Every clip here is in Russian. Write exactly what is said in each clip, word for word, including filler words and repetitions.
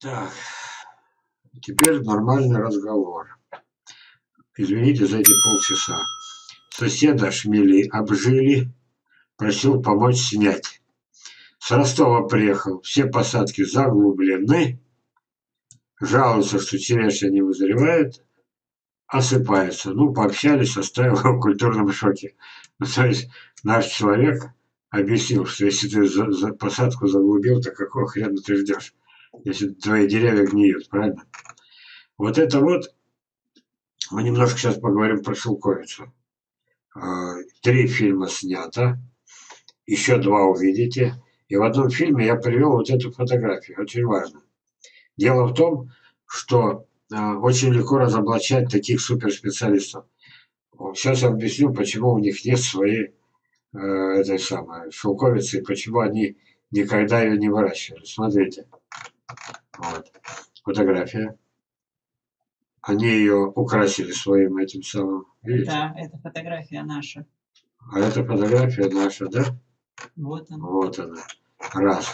Так, теперь нормальный разговор. Извините за эти полчаса. Соседа шмели обжили, просил помочь снять. С Ростова приехал, все посадки заглублены. Жалуются, что черешня не вызревает, осыпается. Ну, пообщались, оставил в культурном шоке. Ну, то есть наш человек объяснил, что если ты за, за посадку заглубил, то какого хрена ты ждешь, если твои деревья гниют, правильно? Вот это вот, мы немножко сейчас поговорим про Шелковицу. Три фильма снято, еще два увидите. И в одном фильме я привел вот эту фотографию, очень важно. Дело в том, что э, очень легко разоблачать таких суперспециалистов. Сейчас я объясню, почему у них нет своей э, этой самой шелковицы, и почему они никогда ее не выращивали. Смотрите. Вот. Фотография. Они ее украсили своим этим самым. Видите? Да, это фотография наша. А это фотография наша, да? Вот она. Вот она. Раз.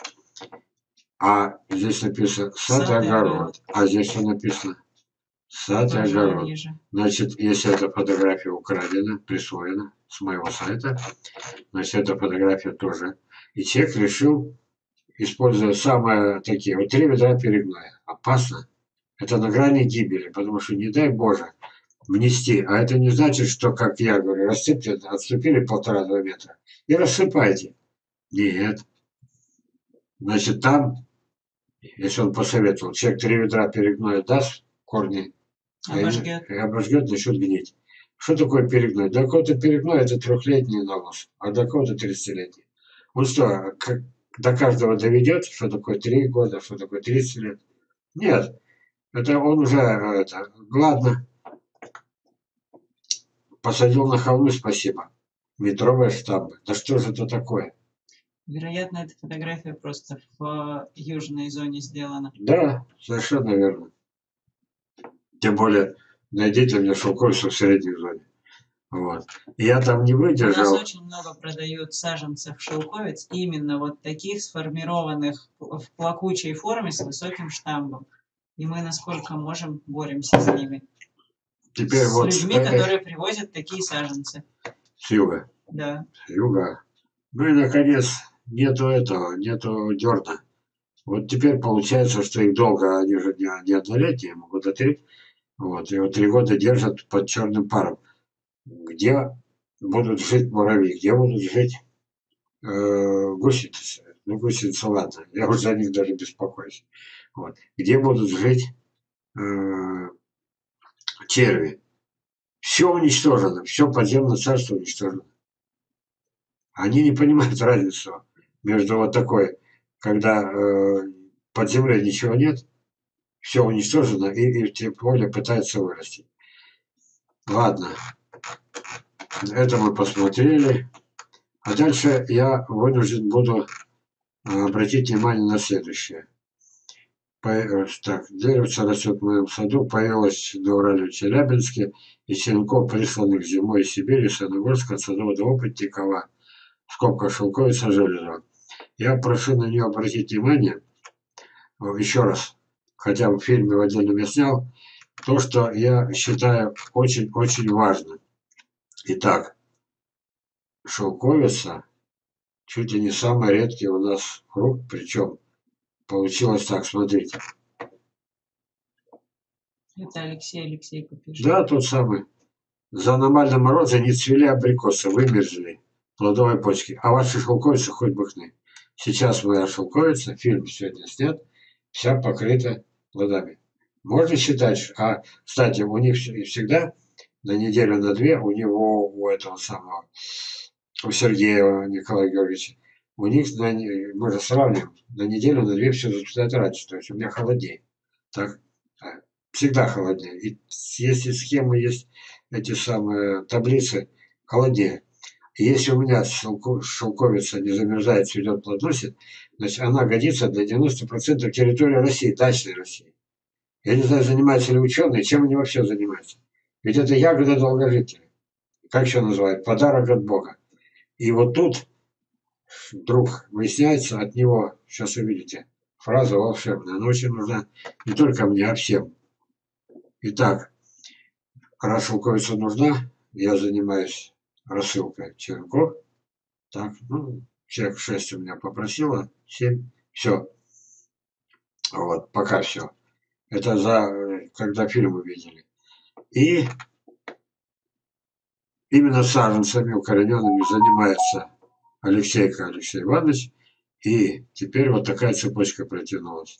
А здесь написано сад, Сад и и огород. огород. А здесь что написано? Сад и Тоже огород. ниже. Значит, если эта фотография украдена, присвоена с моего сайта, значит, эта фотография тоже. И человек решил, используя самые такие, вот три ведра перегноя. Опасно. Это на грани гибели, потому что, не дай Боже, внести. А это не значит, что, как я говорю, рассыпьте, отступили полтора-два метра и рассыпайте. Нет. Значит, там, если он посоветовал, человек три ведра перегноя даст, корни, Обожгет. и обожгет, начнет гнить. Что такое перегной? Для кого-то перегной это трехлетний навоз, а для кого-то тридцатилетний. Он что, как, до каждого доведет, что такое три года, что такое тридцать лет? Нет. Это он уже, это, ладно, посадил на холмы, спасибо. Метровые штамбы. Да что же это такое? Вероятно, эта фотография просто в южной зоне сделана. Да, совершенно верно. Тем более, найдите мне шелковицу в средней зоне. Вот. Я там не У нас выдержал. очень много продают саженцев шелковиц, именно вот таких сформированных в плакучей форме с высоким штамбом. И мы, насколько можем, боремся с ними. Теперь с вот людьми, э, которые привозят такие саженцы. с юга. Да. С юга. Ну и, наконец, нету этого, нету дерна. Вот теперь получается, что их долго, они же не, не однолетние, года три. Вот, и вот три года держат под черным паром. Где будут жить муравьи, где будут жить э, гусеницы. Ну, гусеницы, ладно, я уже за них даже беспокоюсь. Вот. Где будут жить э, черви. Все уничтожено, все подземное царство уничтожено. Они не понимают разницу между вот такой, когда э, под землей ничего нет, все уничтожено, и, и тем более пытаются вырасти. Ладно, это мы посмотрели. А дальше я вынужден буду обратить внимание на следующее. Так, деревце растет в моем саду, появилось на Урале в Челябинске, и черенков, присланных зимой из Сибири, Садогорска, от садовода опытникова, скобка шелковица железова. Я прошу на нее обратить внимание, еще раз, хотя в фильме в отдельном я снял, то, что я считаю очень-очень важным. Итак, шелковица чуть ли не самый редкий у нас фрукт, причем получилось так, смотрите. Это Алексей Алексейко пишет. Да, тот самый. За аномальные морозы не цвели абрикосы, вымерзли плодовые почки, а ваши шелковицы хоть бы хны. Сейчас моя шелковица, фильм сегодня снят, вся покрыта плодами. Можно считать, а, кстати, у них всегда на неделю, на две, у него, у этого самого, у Сергея Николая Георгиевича, у них, на, мы же сравниваем, на неделю, на две все зацветает раньше, то есть у меня холоднее. Так, всегда холоднее. И если схемы есть, эти самые таблицы, холоднее. И если у меня шелковица не замерзает, цветет, плодоносит, значит, она годится для девяноста процентов территории России, дачной России. Я не знаю, занимаются ли ученые, чем они вообще занимаются. Ведь это ягода долгожителя. Как еще называют? Подарок от Бога. И вот тут вдруг выясняется от него, сейчас увидите, фраза волшебная, но очень нужна не только мне, а всем. Итак, раз шелковица нужна, я занимаюсь рассылкой черенков. Так, ну, человек шесть у меня попросила, семь, все. Вот, пока все. Это за, когда фильм увидели. И именно саженцами укорененными занимается Алексейко Алексей Иванович. И теперь вот такая цепочка протянулась.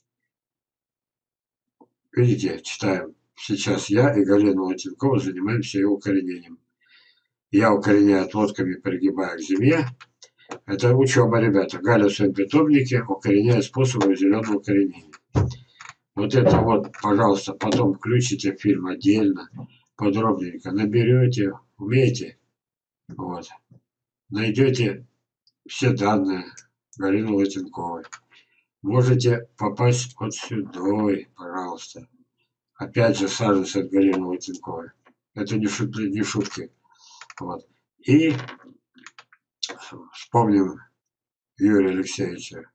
Видите, читаем. Сейчас я и Галина Латенкова занимаемся его укоренением. Я укореняю отводками, пригибая к земле. Это учеба, ребята. Галя в своем питомнике укореняет способы зеленого укоренения. Вот это вот, пожалуйста, потом включите фильм отдельно, подробненько. Наберете, умеете, вот. Найдете все данные Галины Латенковой. Можете попасть вот сюда, пожалуйста. Опять же, саженцы от Галины Латенковой. Это не шутки, не шутки. Вот. И вспомним Юрия Алексеевича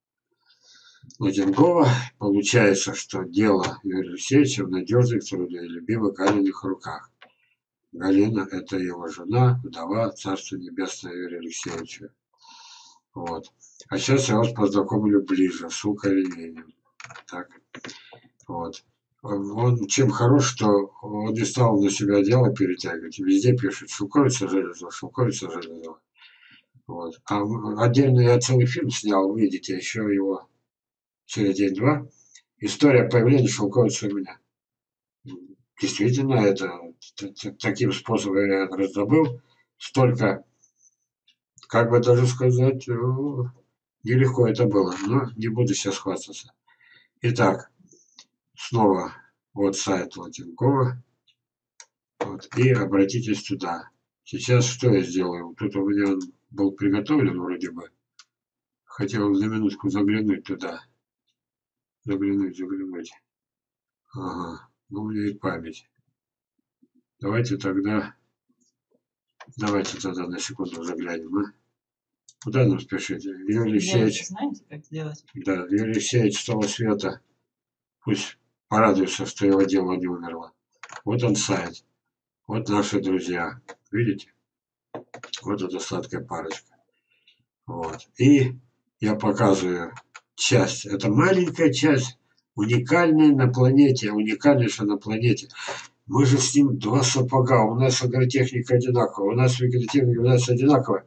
Латенкова. Получается, что дело Юрия Алексеевича в надежных, трудолюбивых Галиных руках. Галина – это его жена, вдова, царство небесное Юрия Алексеевича. Вот. А сейчас я вас познакомлю ближе с укоренением. Так. Вот. Он чем хорош, что он не стал на себя дело перетягивать. Везде пишет шелковица железо, шелковица железо. Вот. А отдельно я целый фильм снял, увидите, еще его через день-два. История появления шелковицы у меня. Действительно, это таким способом я раздобыл. Столько, как бы даже сказать, нелегко это было, но не буду сейчас хвастаться. Итак, снова вот сайт Латенкова. Вот, и обратитесь туда. Сейчас что я сделаю? Тут у меня он был приготовлен вроде бы. Хотел на минутку заглянуть туда. Заглянуть, заглянуть. Ага, ну у меня и память. Давайте тогда, давайте тогда на секунду заглянем, а? Куда нам спешить? Юрий Алексеевич. Знаете, как сделать? Да, Юрий Алексеевич с того света. Пусть порадуется, что его дело не умерло. Вот он сайт. Вот наши друзья. Видите? Вот эта сладкая парочка. Вот. И я показываю часть. Это маленькая часть, уникальная на планете, уникальнейшая на планете. Мы же с ним два сапога. У нас агротехника одинаковая. У нас вегетативная гимнастика одинаковая.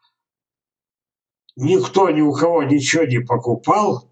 Никто ни у кого ничего не покупал,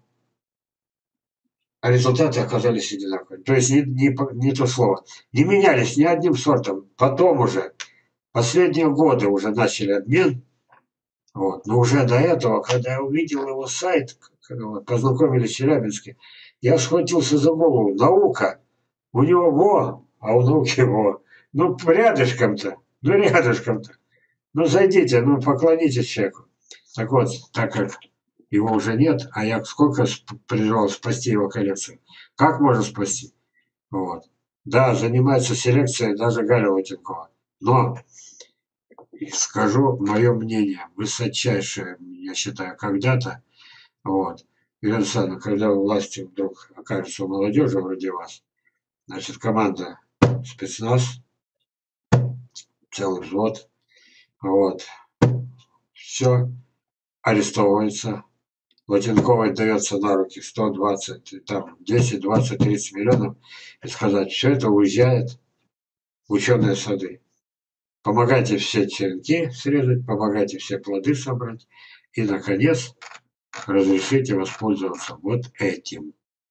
а результаты оказались одинаковыми. То есть не, не, не то слово. Не менялись ни одним сортом. Потом уже, последние годы уже начали обмен. Вот. Но уже до этого, когда я увидел его сайт, познакомились в Челябинске, я схватился за голову. Наука. У него во, а у науки во. Ну, рядышком-то. Ну, рядышком-то. Ну, зайдите, ну, поклонитесь человеку. Так вот, так как его уже нет, а я сколько переживал спасти его коллекцию. Как можно спасти? Вот. Да, занимается селекцией даже Галя Латенкова. Но скажу мое мнение, высочайшее, я считаю, когда-то. Вот. Ирина Александровна, когда у власти вдруг окажется у молодежи вроде вас, значит, команда спецназ, целый взвод, вот, все арестовывается. Латенковой дается на руки сто двадцать, там, десять, двадцать, тридцать миллионов, и сказать, все это уезжает в ученые сады. Помогайте все черенки срезать, помогайте все плоды собрать, и, наконец, разрешите воспользоваться вот этим.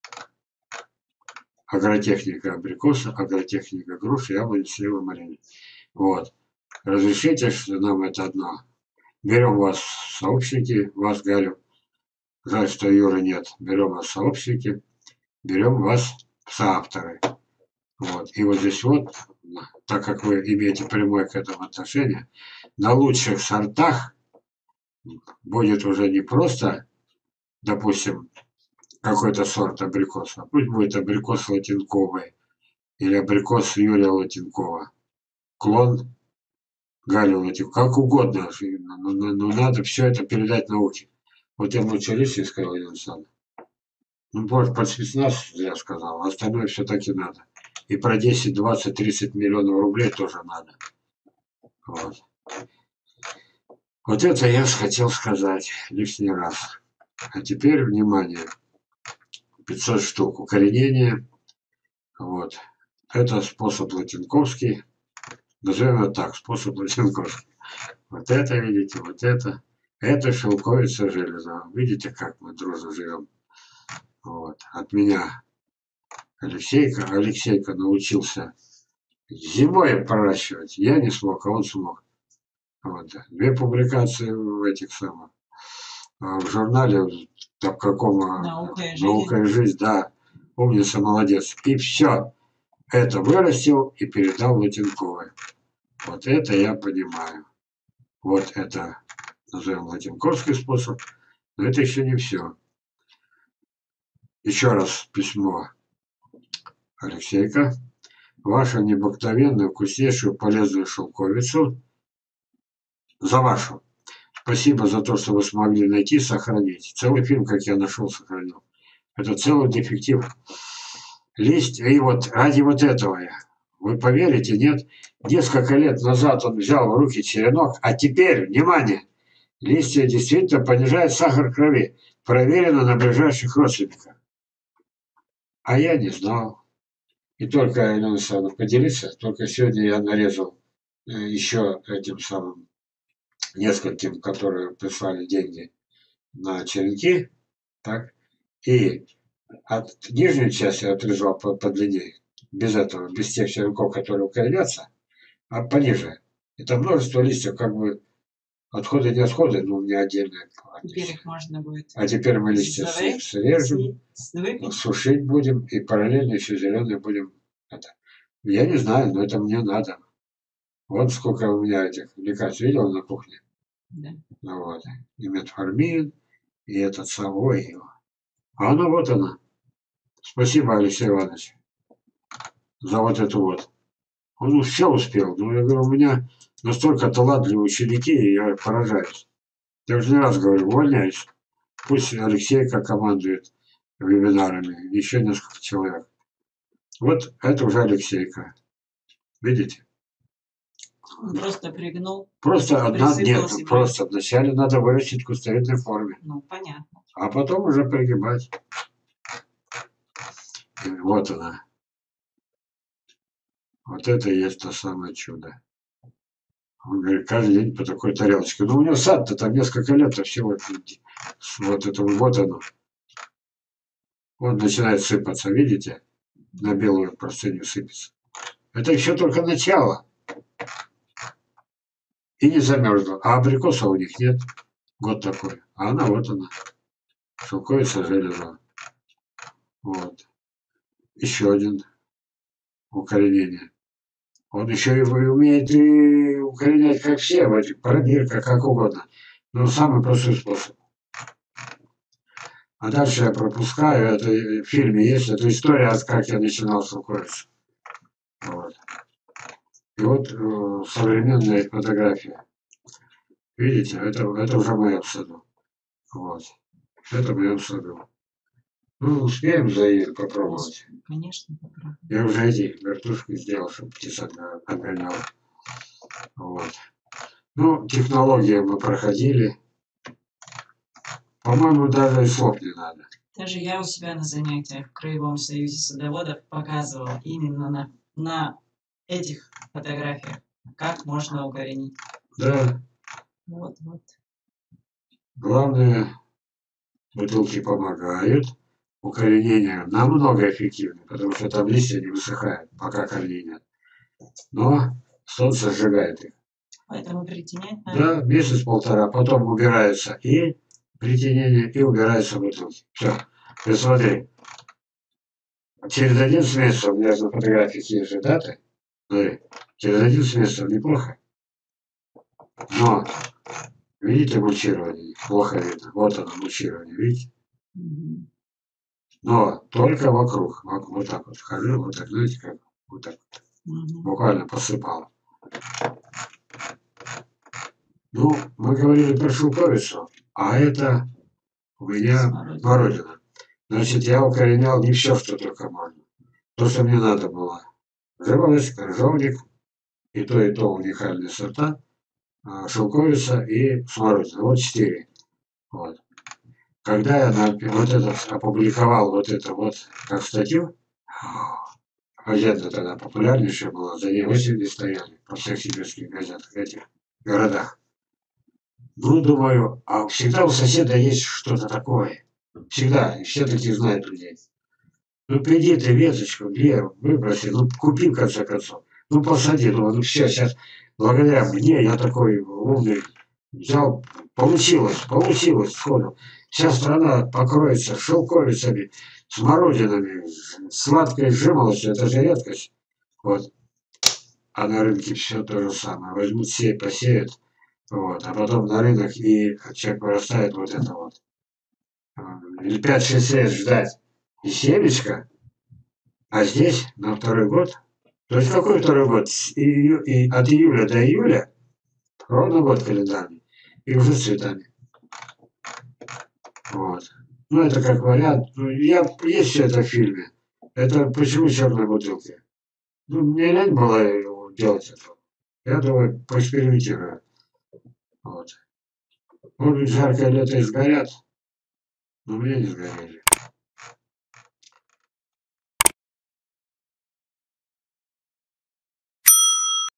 Агротехника абрикоса, агротехника груши, яблони, сливы, малины. Вот. Разрешите, что нам это одно. Берем вас в сообщники, вас, Галю. Жаль, что Юры нет. Берем вас в сообщники, берем вас в соавторы. Вот. И вот здесь вот, так как вы имеете прямое к этому отношение, на лучших сортах будет уже не просто, допустим, какой-то сорт абрикоса, а пусть будет абрикос Латенковый или абрикос Юрия Латенкова, клон Гали Латенкова, как угодно, но, но, но надо все это передать науке. Вот я молчаливый, сказал Елена Александровна. Ну, может, под спецназ, я сказал, а остальное все-таки надо. И про десять, двадцать, тридцать миллионов рублей тоже надо. Вот. Вот это я хотел сказать лишний раз. А теперь, внимание, пятьсот штук укоренения. Вот. Это способ латинковский. Назовем это так, способ латинковский. Вот это, видите, вот это. Это шелковица железа. Видите, как мы дружно живем. Вот. От меня Алексейка. Алексейка научился зимой проращивать. Я не смог, а он смог. Вот. Две публикации в этих самых. В журнале, в каком Наука и «Наука и жизнь», да. Умница, молодец. И все. Это вырастил и передал Латинковой. Вот это я понимаю. Вот это, назовем, латинковский способ. Но это еще не все. Еще раз письмо. Алексейка. Вашу необыкновенную, вкуснейшую, полезную шелковицу. За вашу. Спасибо за то, что вы смогли найти, сохранить. Целый фильм, как я нашел, сохранил. Это целый детектив. Лист. И вот ради вот этого я. Вы поверите, нет? Несколько лет назад он взял в руки черенок, а теперь, внимание, листья действительно понижают сахар крови. Проверено на ближайших родственниках. А я не знал. И только, Елена Александровна, поделиться, только сегодня я нарезал еще этим самым нескольким, которые прислали деньги на черенки, так, и от нижней части отрезал по, по длине, без этого, без тех черенков, которые укоренятся, а пониже. Это множество листьев, как бы отходы не отходы, но у меня отдельные. Теперь их можно будет. А теперь мы листья срежем, сушить будем, и параллельно еще зеленые будем. Это. Я не знаю, но это мне надо. Вот сколько у меня этих лекарств видел на кухне. Да. Ну, вот. И метформин, и этот самый его. А оно вот оно. Спасибо, Алексей Иванович, за вот это вот. Он все успел. Но я говорю, у меня настолько талантливые ученики, и я поражаюсь. Я уже не раз говорю, увольняюсь. Пусть Алексейка командует вебинарами, еще несколько человек. Вот это уже Алексейка. Видите? Он просто пригнул. Просто одна, нет, просто вначале надо вырастить в кустовидной форме. Ну, понятно. А потом уже пригибать. И вот она. Вот это и есть то самое чудо. Он говорит, каждый день по такой тарелочке. Ну, у него сад-то там несколько лет, а всего вот это вот оно. Он начинает сыпаться, видите? На белую простыню сыпется. Это еще только начало. И не замерзла. А абрикоса у них нет. Год такой. А она вот она. Шелковица железа. Вот. Еще один. Укоренение. Он еще и умеет и укоренять, как все, пробирка, как угодно. Но самый простой способ. А дальше я пропускаю. Это в фильме есть. Это история, как я начинал шелковицу. Вот. И вот э, современная фотография. Видите, это, это уже в моем саду. Вот. Это в моем саду. Ну, успеем за попробовать. Конечно, попробуем. Я уже эти вертушки сделал, чтобы птица отгоняла. Вот. Ну, технологии мы проходили. По-моему, даже и слов не надо. Даже я у себя на занятиях в Краевом союзе садоводов показывала именно на, на этих фотографиях, как можно укоренить. Да. Вот, вот. Главное, бутылки помогают. Укоренение намного эффективнее, потому что там листья не высыхают, пока корней нет. Но солнце сжигает их. Поэтому притенять надо. Да, месяц-полтора, потом убирается и притенение, и убирается бутылки. Все. Ты смотри. Через одиннадцать месяцев, у меня на фотографиях есть же даты. Смотри, через одиннадцать месяцев неплохо. Но, видите, мульчирование? Плохо видно. Вот оно, мульчирование, видите? Угу. Но только вокруг. Вот так вот хожу, вот так, знаете, как? Вот так. Угу. Буквально посыпал. Ну, мы говорили про шелковицу, а это у меня смородина. Значит, я укоренял не все, что только можно. То, что мне надо было. Жимолость, крыжовник, и то, и то уникальные сорта. а, Шелковица и смородина. Вот четыре. Вот. Когда я на, вот это опубликовал вот это вот как статью, газета тогда популярнейшая была, за ней очереди стояли по всех сибирских газетах, этих городах. Ну, думаю, а всегда у соседа есть что-то такое. Всегда, и все таких знают людей. Ну, приди ты веточку, где, выброси, ну, купи, в конце концов. Ну, посади, ну, ну все, сейчас, благодаря мне, я такой умный, взял, получилось, получилось сходу. Вся страна покроется шелковицами, смородинами, сладкой жимолостью, это же редкость. Вот. А на рынке все то же самое. Возьмут сеять, посеют, вот, а потом на рынок и человек вырастает вот это вот. а, Или пять-шесть лет ждать. И семечко, а здесь на второй год. То есть какой второй год? С ию- и от июля до июля, ровно год календарный, и уже с цветами. Вот. Ну, это как вариант. Ну, я, есть все это в фильме. Это почему черные бутылки? Ну, мне лень было его делать это. Я думаю, поэкспериментирую. Вот. Может быть, жаркое лето и сгорят, но мне не сгорели.